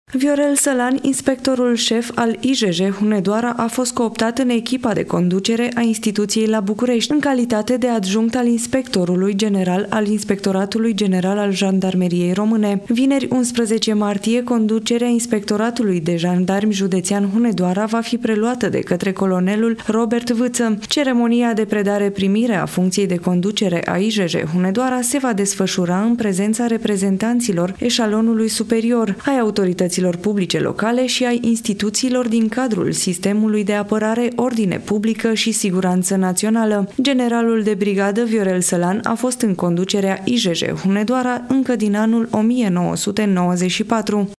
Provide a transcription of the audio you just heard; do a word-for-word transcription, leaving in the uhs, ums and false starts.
Viorel Sălan, inspectorul șef al I J J Hunedoara, a fost cooptat în echipa de conducere a instituției la București, în calitate de adjunct al inspectorului general al Inspectoratului General al Jandarmeriei Române. Vineri, unsprezece martie, conducerea Inspectoratului de Jandarmi Județean Hunedoara va fi preluată de către colonelul Robert Vâță. Ceremonia de predare-primire a funcției de conducere a I J J Hunedoara se va desfășura în prezența reprezentanților eșalonului superior, ai autorităților publice locale și ai instituțiilor din cadrul sistemului de apărare, ordine publică și siguranță națională. Generalul de brigadă Viorel Sălan a fost în conducerea I J J Hunedoara încă din anul o mie nouă sute nouăzeci și patru.